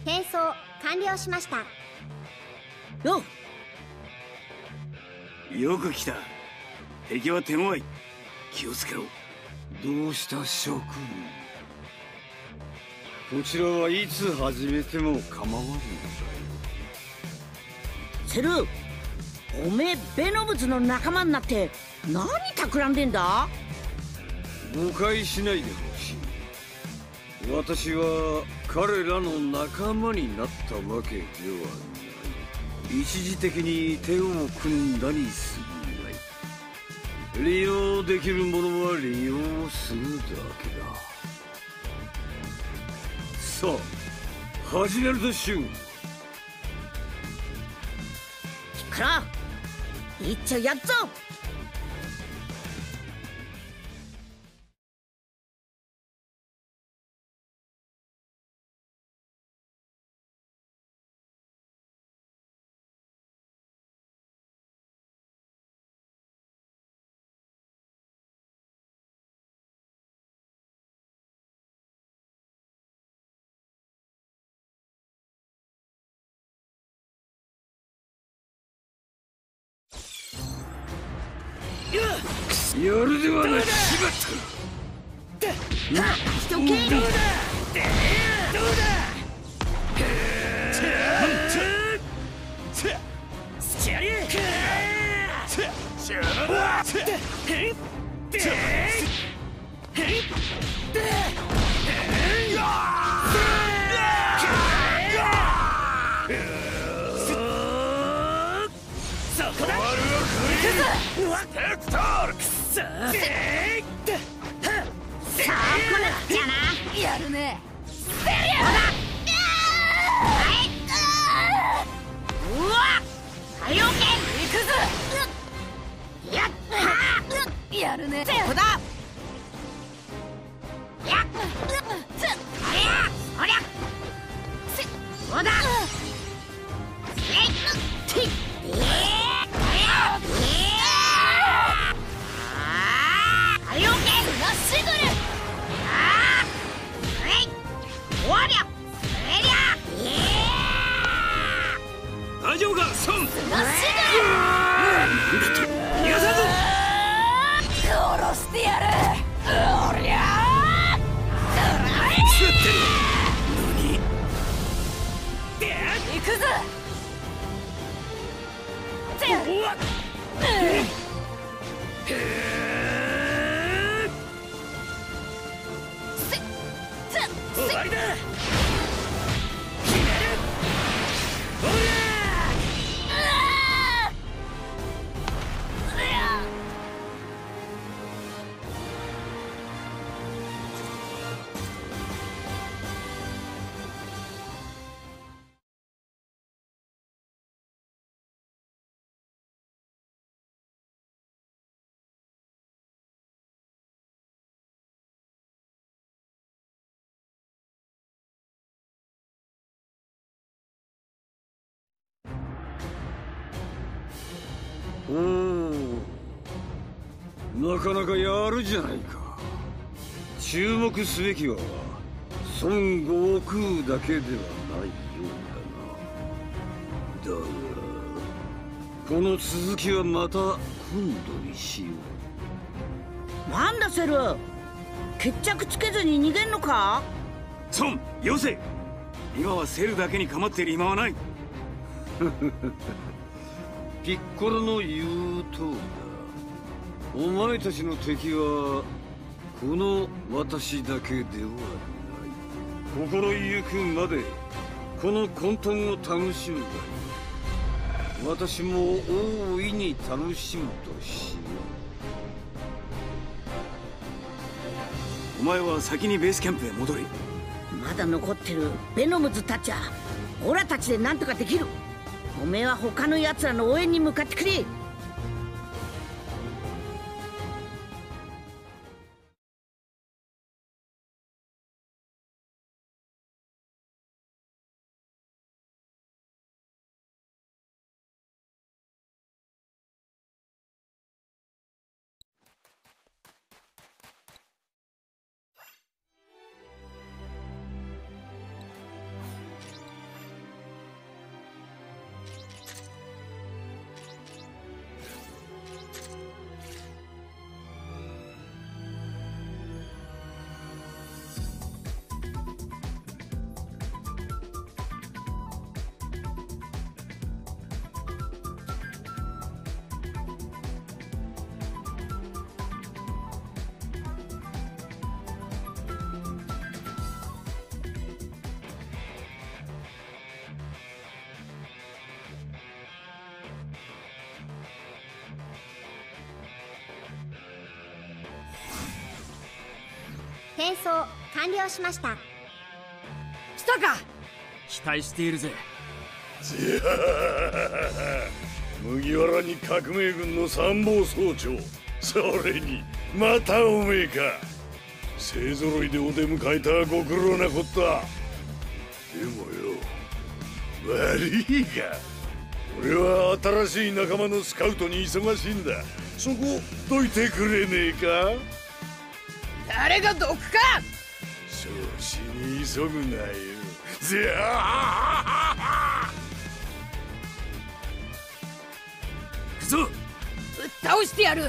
転送完了しました。 よよく来た。敵は手強い。気をつけろ。どうした諸君。こちらはいつ始めても構わんのだよ。 セル、おめえベノムズの仲間になって何企んでんだ？ 誤解しないでほしい。私は彼らの仲間になったわけではない。一時的に手を組んだに過ぎない。利用できるものは利用するだけだ。さあ始めるでしょう。 からいっちゃやっぞ。 やるではない。しまった。 しておけ。 どうだ。 やるね。うわっ太陽剣行くぞ。やっやるね。ここだ。やっありゃおりゃそうだ。太陽剣ラッシュグル。 大丈夫かソン。 ラッシュグル。 逃がさんぞ。 殺してやる。おりゃつってる。何。 行くぞ。 おわっ。終わりだ。決める。おりゃ。おお、なかなかやるじゃないか。注目すべきは孫悟空だけではないようだな。だがこの続きはまた今度にしよう。なんだセル、決着つけずに逃げんのか？ 孫よせ。今はセルだけに構っている暇はない。ピッコロの言う通りだ。お前たちの敵はこの私だけではない。心ゆくまでこの混沌を楽しむがいい。私も大いに楽しむとしよう。お前は先にベースキャンプへ戻れ。 まだ残ってるベノムズたちはオラたちで何とかできる。おめえは他の奴らの応援に向かってくれ。 転送完了しました。 来たか。 期待しているぜ。 麦わらに革命軍の参謀総長、それにまたおめえか。勢ぞろいでお出迎えたはご苦労なこった。でもよ、悪いが俺は新しい仲間のスカウトに忙しいんだ。そこどいてくれねえか。 誰が毒か。 調子に急ぐなよ。 行くぞ。 ぶっ倒してやる。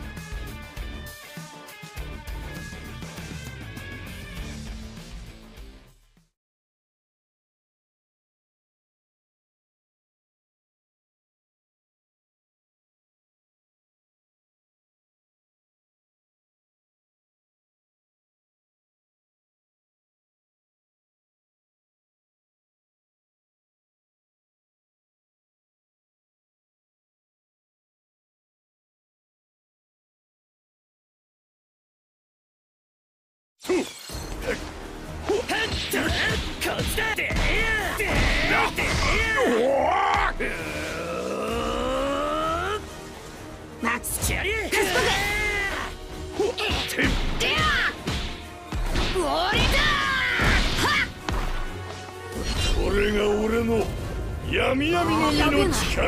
これが俺の闇闇の身の力。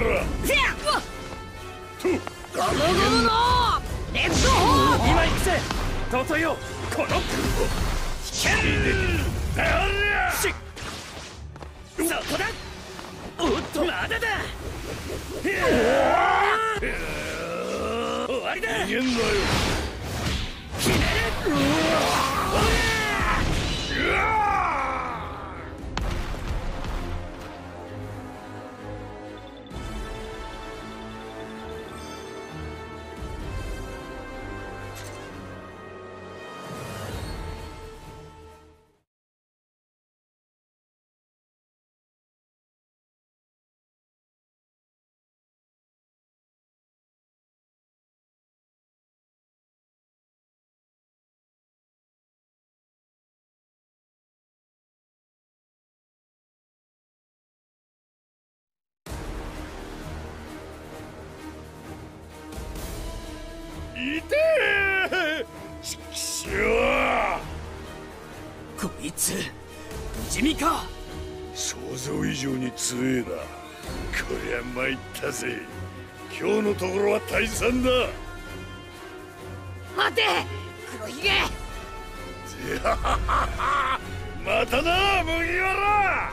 ゴムゴムのレッドホー。 今行くぜトトよ。このそこだ。おっとまだだ。終わりだ。 逃げんなよ。 ひねる。 いてえ。ちくしょう。 こいつ不死身か。 想像以上に強えな。こりゃ参ったぜ。今日のところは退散だ。 待て黒ひげ。 またな麦わら。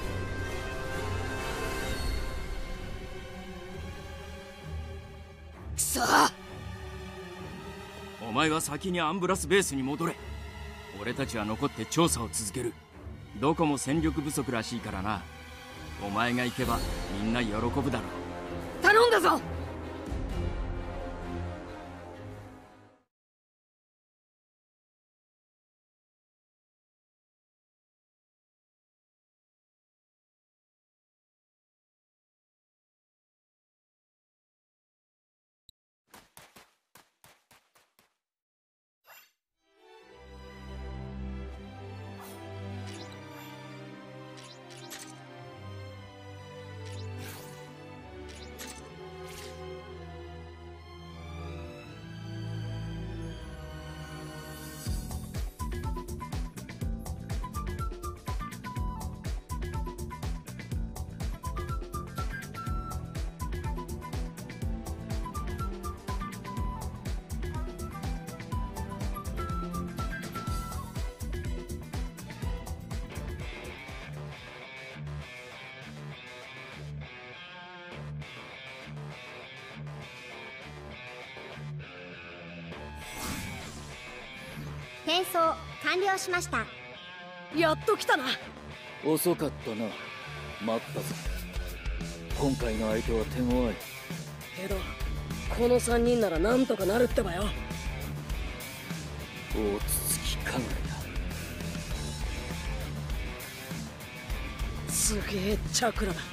くそ。 お前は先にアンブラスベースに戻れ。俺たちは残って調査を続ける。どこも戦力不足らしいからな。お前が行けばみんな喜ぶだろう。 頼んだぞ。 転送完了しました。 やっと来たな。 遅かったな。待ったぞ。今回の相手は手強いけどこの3人ならなんとかなるってばよ。 大筒木かぐれだ。 すげえチャクラだ。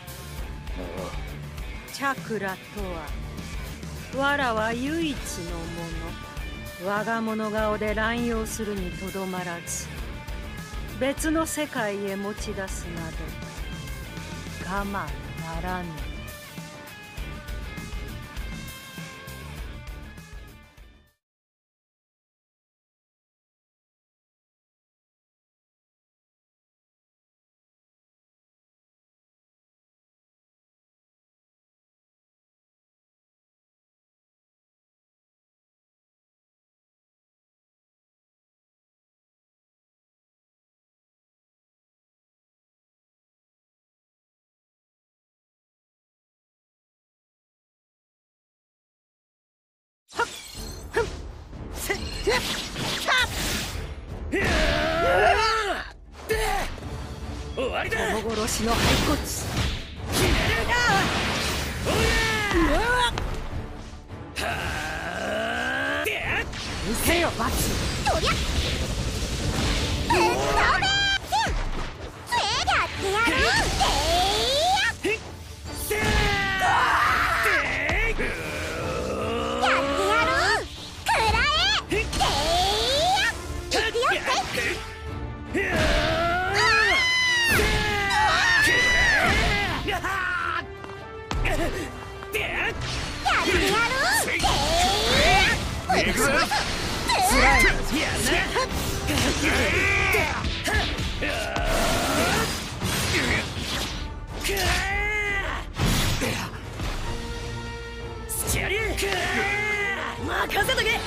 チャクラとはわらは唯一のもの。 我が物顔で乱用するにとどまらず、別の世界へ持ち出すなど我慢ならぬ。 終わりだ。 人殺しの骸骨。見せよバツ。 そりゃダメせやってやる。 任せとけ。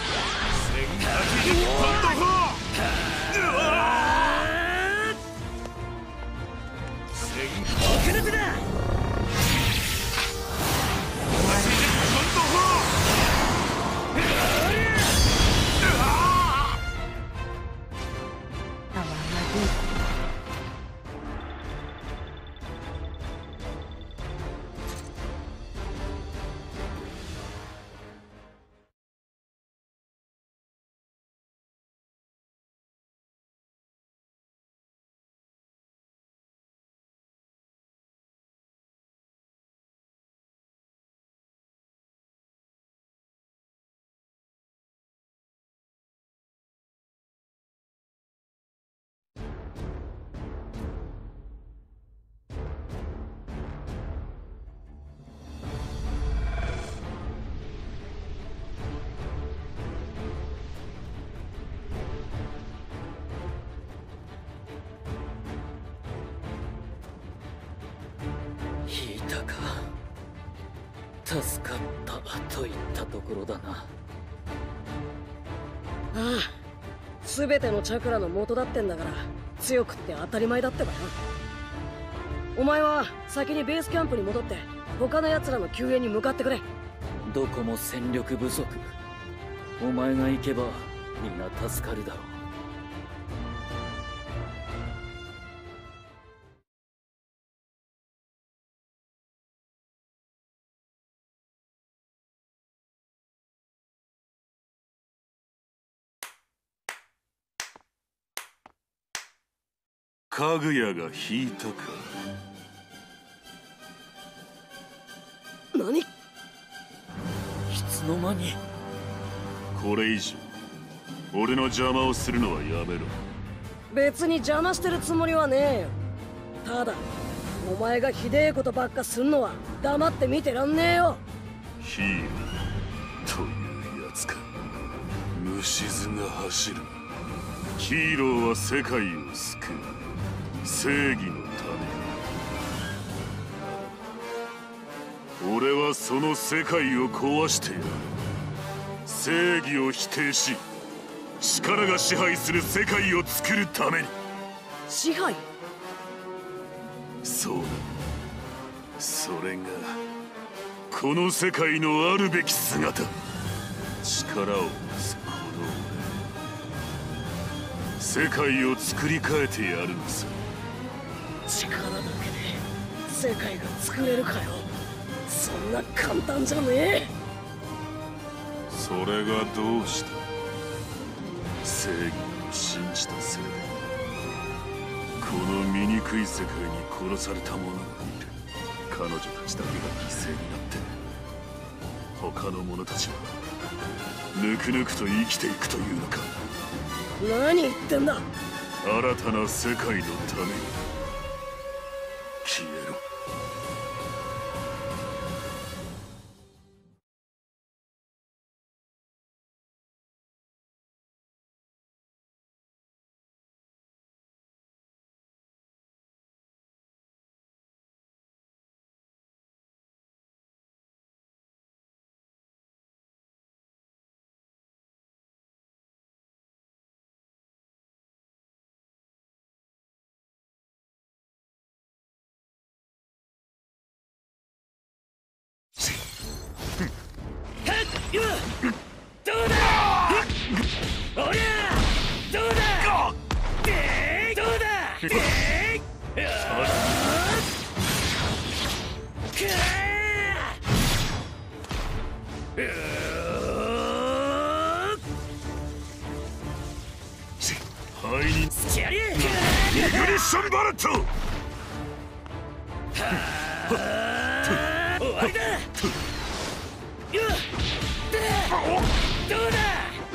引いたか。助かったといったところだな。 ああ、全てのチャクラの元だってんだから、強くって当たり前だってばよ。お前は先にベースキャンプに戻って他の奴らの救援に向かってくれ。 どこも戦力不足。お前が行けばみんな助かるだろう。 かぐやが引いたか。 何？ いつの間に。 これ以上俺の邪魔をするのはやめろ。 別に邪魔してるつもりはねえよ。ただお前がひでえことばっかすんのは黙って見てらんねえよ。 ヒーローというやつか。虫唾が走る。ヒーローは世界を救う。正義のため。俺はその世界を壊してやる。正義を否定し、力が支配する世界を作るために。 支配？ そうだ。それがこの世界のあるべき姿。力を持つこの俺、世界を作り変えてやるのさ。 力だけで世界が作れるかよ。そんな簡単じゃねえ。 それがどうした。正義を信じたせいでこの醜い世界に殺された者がいる。彼女たちだけが犠牲になって他の者たちはぬくぬくと生きていくというのか。 何言ってんだ。 新たな世界のために消えろ。 どうだおりゃどうだどうだハイにスキャリーイグニッションバレット。 終わりだ。どうだ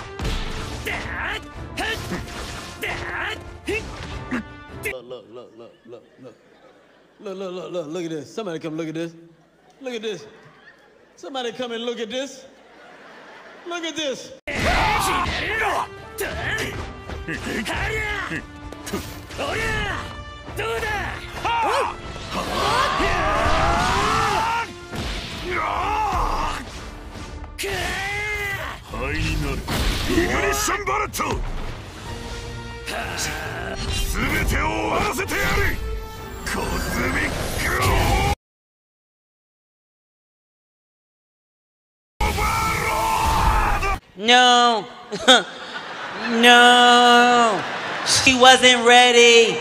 Look at this. Somebody come look at this. Look at this. Somebody come and look at this. Look at this. おりゃどうだ灰になる。イグニッションバレット。全てを終わらせてやる。コズミックオーバーロード。 No. No. She wasn't ready.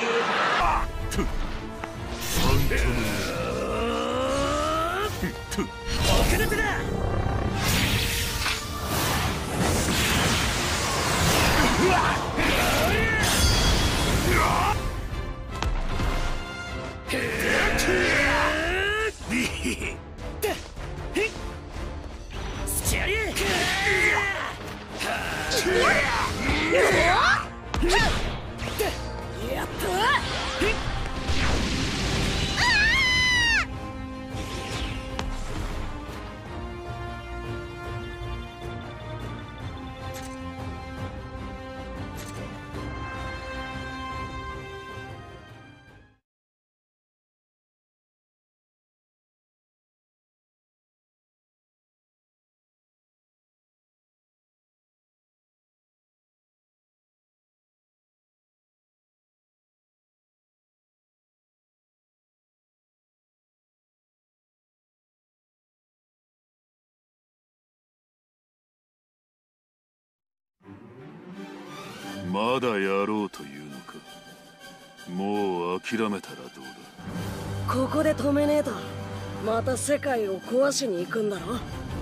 まだやろうというのか。もう諦めたらどうだ。 ここで止めねえとまた世界を壊しに行くんだろ。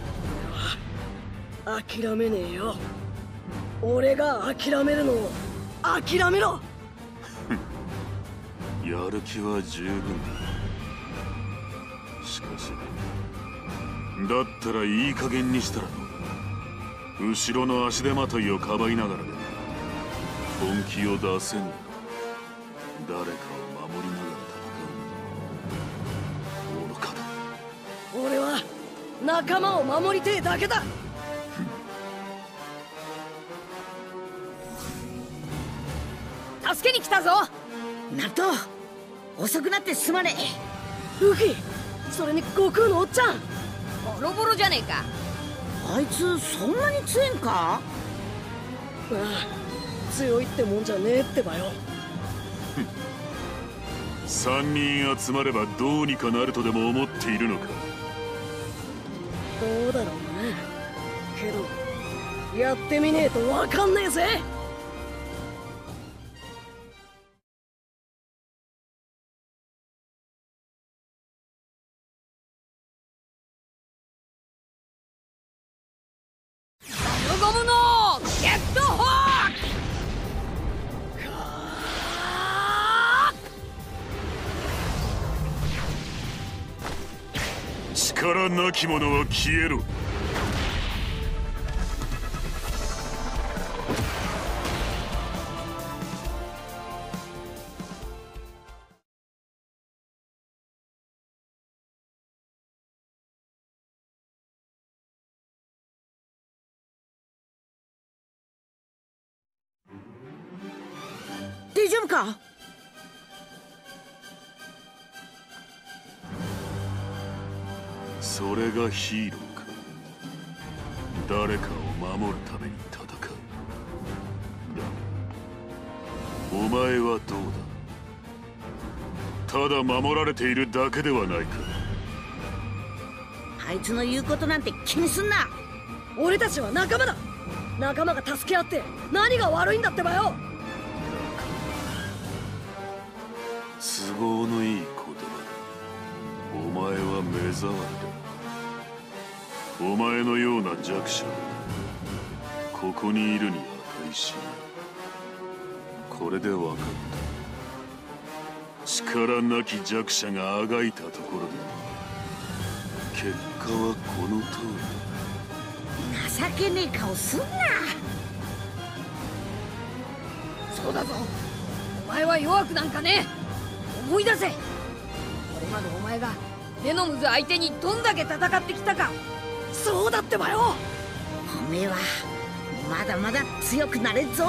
諦めねえよ。俺が諦めるのを諦めろ。 やる気は十分だ。しかしだったらいい加減にしたらどうだ。後ろの足手まといをかばいながらで本気を出せんの。誰かを守りながら戦うの。愚かだ。 俺は仲間を守りてえだけだ。 助けに来たぞ。 ナルト、遅くなってすまねえ。ルフィ、それに悟空のおっちゃん。 ボロボロじゃねえか。 あいつそんなに強えんか。 ああ、強いってもんじゃねえってばよ。 3人集まればどうにかなるとでも思っているのか。 どうだろうな。けどやってみねえとわかんねえぜ。 ゴムのゲットホーク。力なき者は消えろ。 大丈夫か？ それがヒーローか。誰かを守るために戦う。だお前はどうだ。ただ守られているだけではないか。 あいつの言うことなんて気にすんな。 俺たちは仲間だ。仲間が助け合って何が悪いんだってばよ。 都合のいい言葉だ。お前は目障りだ。お前のような弱者はここにいるに値しない。これで分かった。力なき弱者があがいたところで結果はこの通り情けねえ顔すんな。 そうだぞ、お前は弱くなんかねえ。思い出せ、これまでお前がベノムズ相手にどんだけ戦ってきたか。そうだってばよ。 おめえはまだまだ強くなれんぞ。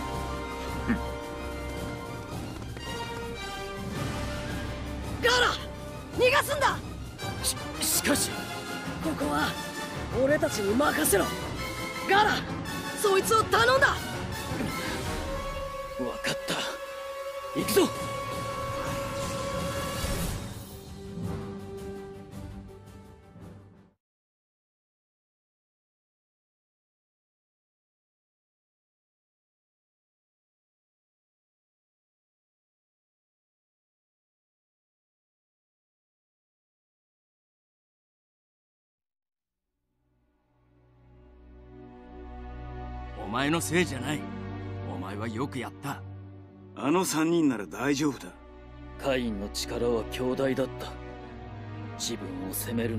ガーラ、逃がすんだ。 しかしここは俺たちに任せろ。ガーラ、そいつを頼んだ。 分かった、行くぞ。 お前のせいじゃない。お前はよくやった。 あの3人なら大丈夫だ。 カインの力は強大だった。自分を責めるな。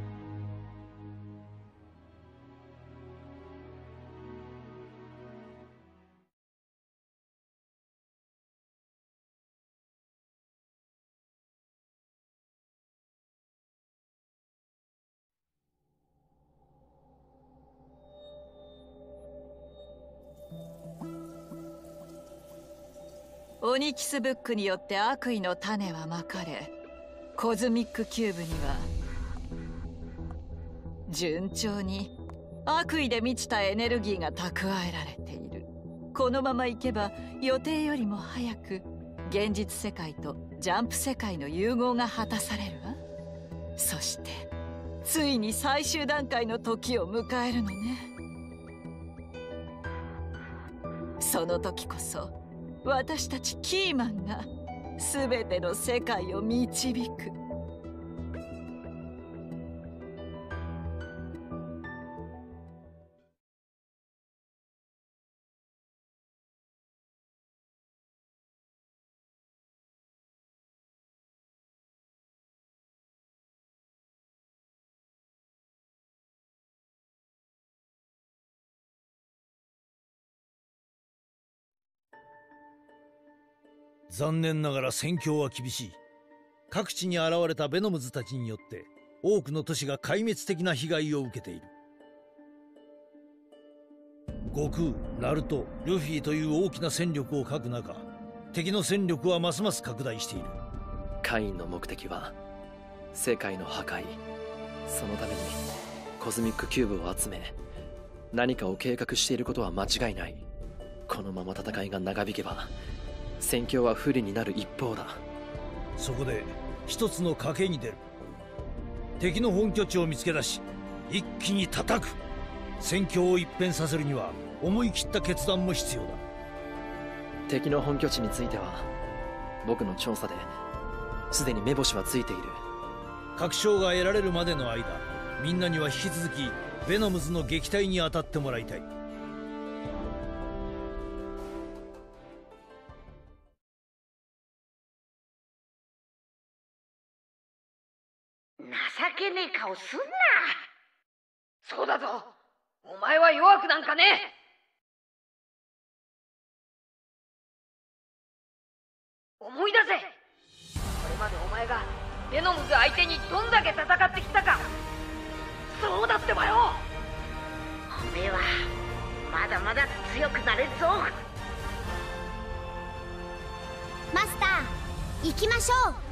オニキスブックによって悪意の種はまかれ、コズミックキューブには順調に悪意で満ちたエネルギーが蓄えられている。このままいけば予定よりも早く現実世界とジャンプ世界の融合が果たされるわ。そしてついに最終段階の時を迎えるのね。その時こそ私たちキーマンが全ての世界を導く。 残念ながら戦況は厳しい。各地に現れたベノムズたちによって多くの都市が壊滅的な被害を受けている。悟空、ナルト、ルフィという大きな戦力を欠く中、敵の戦力はますます拡大している。 カインの目的は世界の破壊。そのためにコズミックキューブを集め何かを計画していることは間違いない。このまま戦いが長引けば戦況は不利になる一方だ。 そこで一つの賭けに出る。敵の本拠地を見つけ出し一気に叩く。戦況を一変させるには思い切った決断も必要だ。 敵の本拠地については僕の調査ですでに目星はついている。 確証が得られるまでの間、みんなには引き続きベノムズの撃退に当たってもらいたい。 情けねえ顔すんな。 そうだぞ、お前は弱くなんかねえ。思い出せ、これまでお前がベノムズ相手にどんだけ戦ってきたか。そうだってばよ。 おめえはまだまだ強くなれんぞ。 行きましょう。